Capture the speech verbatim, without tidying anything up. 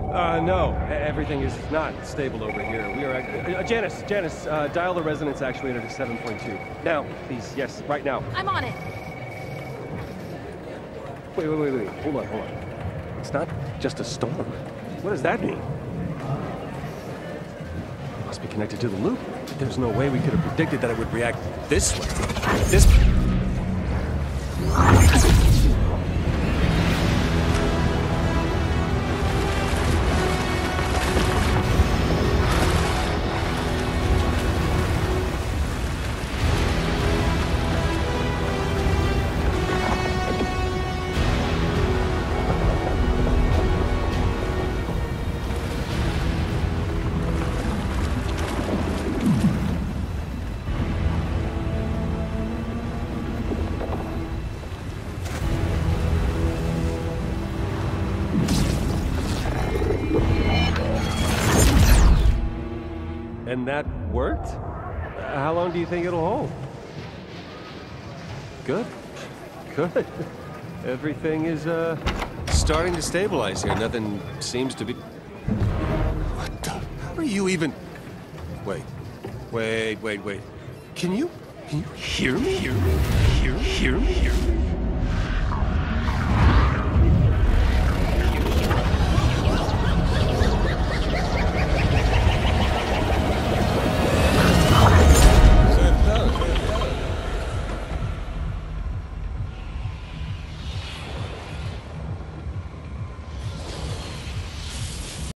Uh, no. E- Everything is not stable over here. We are... ac- Uh, Janice, Janice, uh, dial the resonance actuator to seven point two. Now, please. Yes, right now. I'm on it. Wait, wait, wait, wait. Hold on, hold on. It's not just a storm. What does that mean? It must be connected to the loop. There's no way we could have predicted that it would react this way. This... And that worked? Uh, How long do you think it'll hold? Good. Good. Everything is, uh, starting to stabilize here. Nothing seems to be... What the... How are you even... Wait. Wait, wait, wait. Can you... Can you hear me? Hear me? Hear, hear me? Hear me?